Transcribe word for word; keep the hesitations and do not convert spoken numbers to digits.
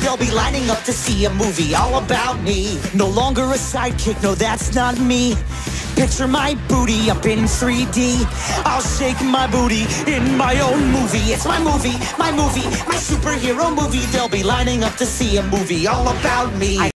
they'll be lining up to see a movie all about me. No longer a sidekick, no that's not me. Picture my booty up in three D. I'll shake my booty in my own movie. It's my movie, my movie, my superhero movie. They'll be lining up to see a movie all about me.